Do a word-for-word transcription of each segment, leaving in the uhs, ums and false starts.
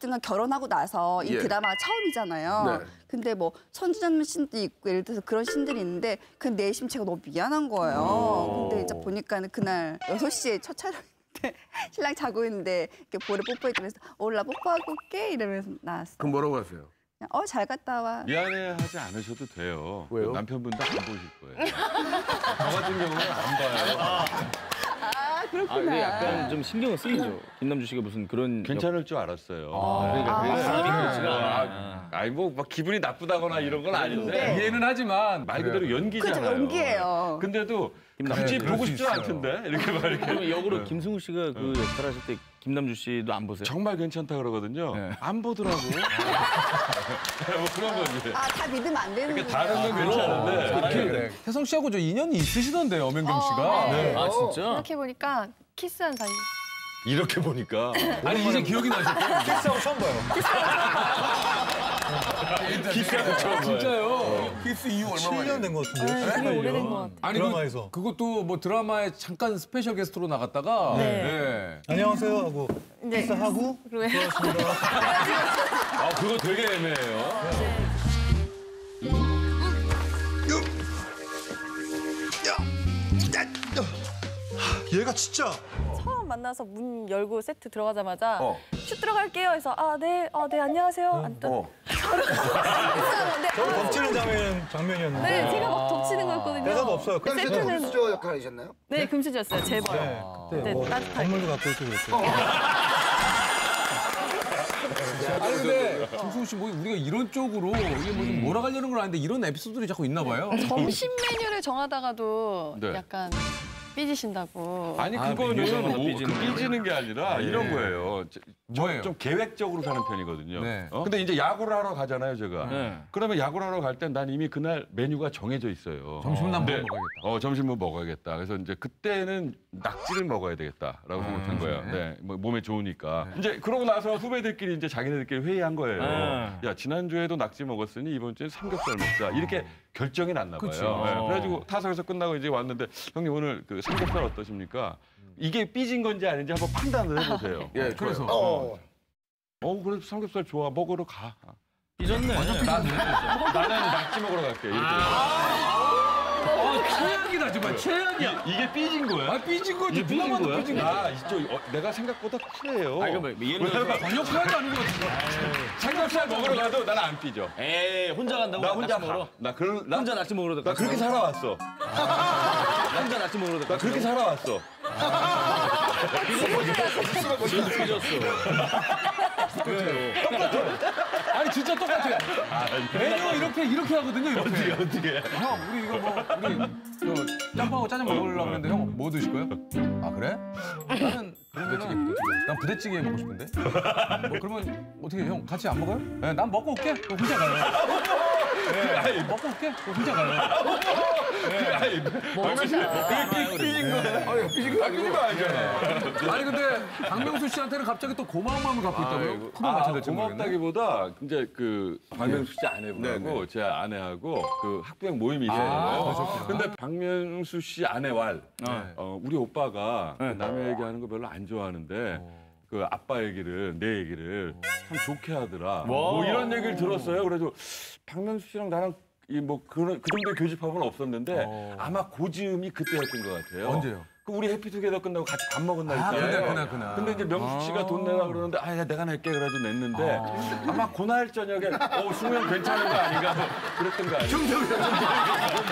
어쨌든 결혼하고 나서 이 예. 드라마가 처음이잖아요. 네. 근데 뭐 손주전 신도 있고 예를 들어서 그런 신들이 있는데 그 내심 제가 너무 미안한 거예요. 근데 이제 보니까는 그날 여섯 시에 첫 촬영인데 신랑 자고 있는데 이렇게 볼에 뽀뽀해주면서 올라 뽀뽀하고 올게 이러면서 나왔어요. 그럼 뭐라고 하세요? 어, 잘 갔다 와. 미안해하지 않으셔도 돼요. 왜요? 남편분도 안 보실 거예요. 저 같은 경우는 안 봐요. 아, 그렇구나. 아, 근데 약간 좀 신경을 쓰이죠. 김남주 씨가 무슨 그런 괜찮을 줄 알았어요. 그러니까 그게 아, 사람이 그렇지가 아, 않아. 아니 뭐 막 기분이 나쁘다거나 이런 건 아닌데 이해는 하지만 말 그대로 연기잖아요. 그죠, 연기예요. 근데도 굳이 그럴 보고 수 싶지 있어요. 않던데 이렇게 막 이렇게. 그러면 역으로 김승우 씨가 그 역할 하실 때 김남주 씨도 안 보세요? 정말 괜찮다 그러거든요. 네. 안 보더라고. 뭐 그런 거지. 아, 다 믿으면 안 되는 그러니까 거예요. 다른 건 괜찮은데. 네. 혜성 씨하고 저 인연이 있으시던데요, 엄연경 씨가. 네. 아 진짜? 이렇게 보니까 키스한 사이. 이렇게 보니까 아니 이제 기억이 나셨대요. 키스하고 처음 봐요. 기사가 처음 봐요. 진짜요? 키스 이후 얼마 칠 년 된 것 같은데. 네, 되게 오래된 것 같아요. 아니 드라마에서. 그, 그것도 뭐 드라마에 잠깐 스페셜 게스트로 나갔다가 네. 네. 안녕하세요 하고 네. 키스하고 그래. 아 그거 되게 애매해요. 얘가 진짜 처음 만나서 문 열고 세트 들어가자마자 어. 슛 들어갈게요 해서 아, 네, 아, 네, 안녕하세요. 안 떠. 어. 저를 덮치는 장면, 장면이었는데 네, 제가 막 덮치는 거였거든요. 대사도 없어요. 그 세트는 금수저 역할 하셨나요? 네, 금수저였어요. 제발. 네, 그때 네, 뭐 따뜻하게. 선물도 갖고 있고 그랬죠. 아니 근데 김승우 씨 뭐 우리가 이런 쪽으로 이게 뭐 좀 몰아가려는 건 아닌데 이런 에피소드들이 자꾸 있나 봐요. 점심 메뉴를 정하다가도 네. 약간 삐지신다고. 아니 아, 그거는 삐지는 뭐, 삐지는 그 삐지는 게 아니라 이런 거예요. 저- 뭐예요? 좀 계획적으로 사는 편이거든요. 네. 어? 근데 이제 야구를 하러 가잖아요, 제가. 네. 그러면 야구를 하러 갈 땐 난 이미 그날 메뉴가 정해져 있어요. 점심은 난 네. 먹어야겠다. 어, 점심 뭐 먹어야겠다. 그래서 이제 그때는 낙지를 먹어야 되겠다라고 생각한 거예요. 네. 뭐 몸에 좋으니까. 이제 그러고 나서 후배들끼리 이제 자기네들끼리 회의한 거예요. 아. 야, 지난주에도 낙지 먹었으니 이번 주에 삼겹살 먹자. 이렇게 결정이 났나 봐요. 그치. 네. 어. 그래가지고 타석에서 끝나고 이제 왔는데 형님 오늘 그 삼겹살 어떠십니까? 이게 삐진 건지 아닌지 한번 판단을 해보세요. 예, 그래서 어. 어, 그래도 삼겹살 좋아. 먹으러 가. 삐졌네. 나는 낙지 먹으러 갈게. 이렇게. 아, 최악이다 정말 최악이야. 이게 삐진 거야? 아 삐진 거지. 이게 삐진 누나만 거야? 삐진 거야. 아, 이쪽 어, 내가 생각보다 쿨해요. 아 이거 뭐 예를 들어서 전혀 쿨하지 않은 것 같은데. 삼겹살 먹으러 가도 나는 안 삐져. 에이 혼자 간다고? 나 혼자 낙지 먹으러? 가. 나 그런 나, 혼자 낙지 먹으러 나 그렇게 살아왔어. 혼자 낙지 먹으러 나 그렇게 살아왔어. 아니 진짜 똑같아. 메뉴 이렇게 이렇게 하거든요. 이렇게. 어떻게? 형 우리 이거 뭐 우리 저 짬뽕하고 짜장 먹으려고 했는데 형 뭐 드실 거예요? 아 그래? 나는 부대찌개 부대찌개. 난 부대찌개 먹고 싶은데. 뭐 그러면 어떻게 형 같이 안 먹어요? 네, 난 먹고 올게. 그럼 혼자 가요. 네, 먹고 올게. 그럼 혼자 가요. 그게 삐진 거야. 아니, 삐진 거 삐진 거 아니잖아. 아니 근데 박명수 씨한테는 갑자기 또 고마운 마음을 갖고 있다고요? 후배 같은 데 고맙다기보다 이제 그 박명수 씨 아내분하고 제 아내하고 그 학부형 모임이 있어요. 근데 박명수 씨 아내 왈 어, 우리 오빠가 그 남의 얘기하는 거 별로 안 좋아하는데 그 아빠 얘기를 내 얘기를 참 좋게 하더라. 뭐 이런 얘기를 들었어요. 그래서 박명수 씨랑 나랑 이 뭐 그런 그 정도의 교집합은 없었는데 어. 아마 고지음이 그때였던 것 같아요. 언제요? 그 우리 해피투게더 끝나고 같이 밥 먹은 날 있잖아요. 그날, 그날, 그날. 근데 이제 명수 씨가 돈 내라 그러는데 아, 야, 내가 낼게 그래도 냈는데 아. 마 그날 저녁에 어, 승우 형 괜찮은 거 아닌가 뭐 그랬던 거 아니에요?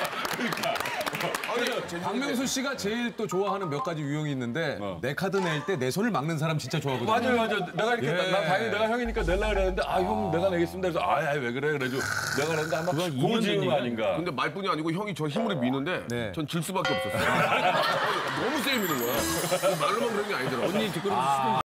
박명수 씨가 제일 또 좋아하는 몇 가지 유형이 있는데 어. 내 카드 낼 때 내 손을 막는 사람 진짜 좋아하거든요. 맞아요, 맞아요. 내가 이렇게 예. 나, 나 당연히 내가 형이니까 낼라 그랬는데 아, 형 내가 내겠습니다. 그래서 아, 야, 왜 그래? 그래가지고 내가 그랬는데 아마 고지음 아닌가. 근데 말뿐이 아니고 형이 저 힘으로 미는데 네. 전 질 수밖에 없었어요. 너무 세게 미는 거야. 말로만 그런 게 아니더라고. 언니 뒷걸음